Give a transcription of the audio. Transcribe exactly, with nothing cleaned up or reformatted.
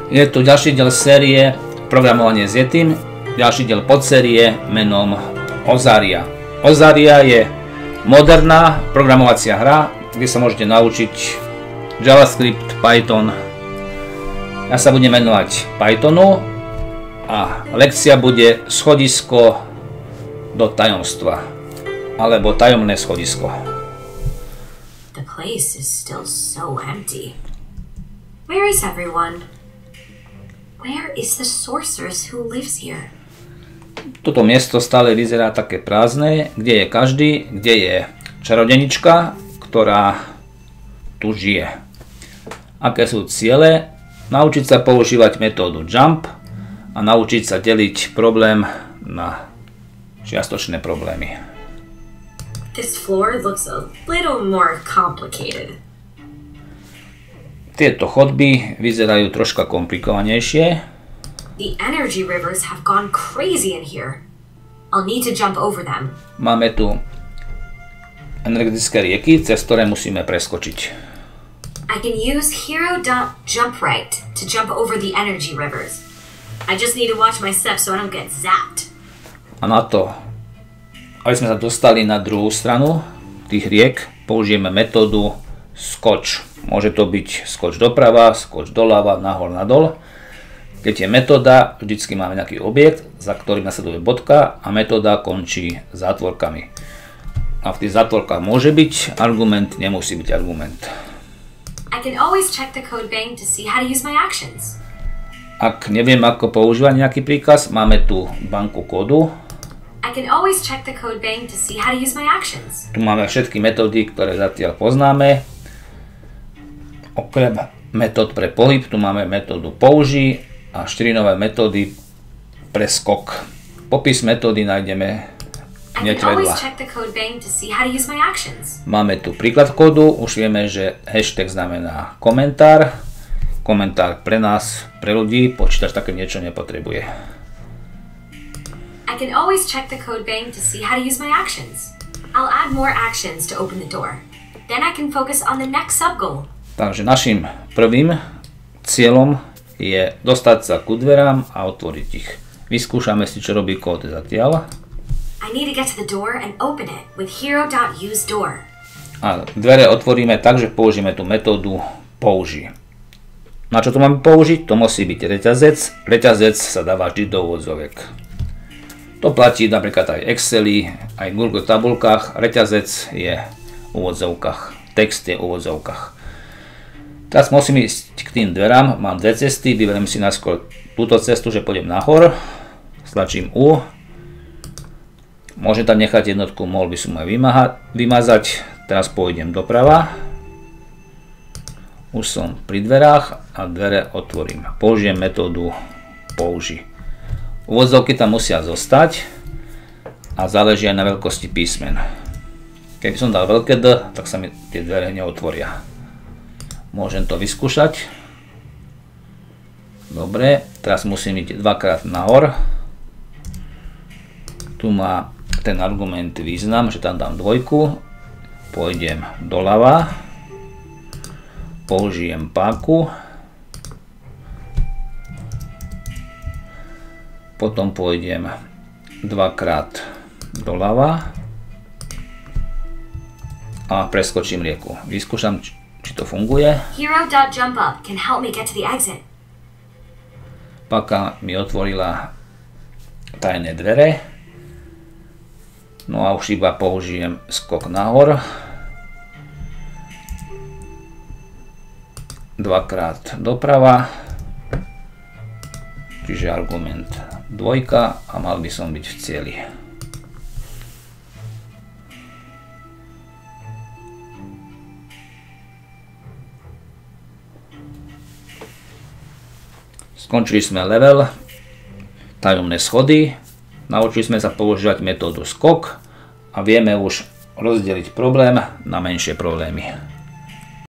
Je tu ďalší diel série Programovanie s Yetim, ďalší diel podsérie menom Ozaria. Ozaria je moderná programovacia hra, kde sa môžete naučiť JavaScript, Python. Ja sa budem venovať Pythonu a lekcia bude schodisko do tajomstva, alebo tajomné schodisko. The place is still so empty. Where is everyone? Where is the sorceress who lives here? Toto miesto stále vyzerá také prázdne, kde je každý, kde je čarodenička, ktorá tu žije. Aké sú ciele? Naučiť sa používať metódu jump a naučiť sa deliť problém na čiastočné problémy. This floor looks a little more complicated. Tieto chodby vyzerajú troška komplikovanejšie. The energy rivers have gone crazy in here. I'll need to jump over them. Máme tu energetické rieky, cez ktoré musíme preskočiť. I can use hero.jumpright to jump over the energy rivers. I just need to watch my steps so I don't get zapped. A na to, aby sme sa dostali na druhú stranu tých riek, použijeme metódu skoč. Môže to byť skoč doprava, skoč doľava, nahor, nadol. Keď je metóda, vždycky máme nejaký objekt, za ktorým nasleduje bodka a metóda končí zátvorkami. A v tých zátvorkách môže byť argument, nemusí byť argument. I can always check the code bank to see how to use my actions. Ak neviem, ako používať nejaký príkaz, máme tu banku kódu. I can always check the code bank to see how to use my actions. Tu máme všetky metódy, ktoré zatiaľ poznáme. Okrem metód pre pohyb, tu máme metódu použij a štyri nové metódy pre skok. Popis metódy nájdeme hneď vedľa. Máme tu príklad kódu, už vieme, že hashtag znamená komentár. Komentár pre nás, pre ľudí, počítač také niečo nepotrebuje. I can always check the code bank to see how to use my actions. I'll add more actions to open the door. Then I can focus on the next sub-goal. Takže našim prvým cieľom je dostať sa ku dverám a otvoriť ich. Vyskúšame si, čo robí kód zatiaľ. I need to get to the door and open it with hero.useDoor. A dvere otvoríme tak, že použijeme tú metódu použij. Na čo to máme použiť? To musí byť reťazec. Reťazec sa dáva vždy do úvodzoviek. To platí napríklad aj Exceli, aj v Google tabulkách. Reťazec je v úvodzovkách. Text je v úvodzovkách. Teraz musím ísť k tým dverám. Mám dve cesty. Vyberiem si najskôr túto cestu, že pôjdem nahor. Stlačím U. Môžem tam nechať jednotku, mohol by som aj vymazať. Teraz pôjdem doprava. Už som pri dverách a dvere otvorím. Použijem metódu použij. Úvodzovky tam musia zostať a záleží aj na veľkosti písmen. Keby som dal veľké D, tak sa mi tie dvere neotvoria. Môžem to vyskúšať. Dobre, teraz musím ísť dvakrát nahor. Tu má ten argument význam, že tam dám dvojku. Pôjdem doľava. Použijem páku. Potom pôjdem dvakrát doľava. A preskočím rieku. Vyskúšam, či to funguje. Hero.jumpup can help me get to the exit. Páka mi otvorila tajné dvere. No a už iba použijem skok nahor. Dvakrát doprava. Čiže argument dvojka a mal by som byť v cieli. Skončili sme level, tajomné schody, naučili sme sa používať metódu skok a vieme už rozdeliť problém na menšie problémy.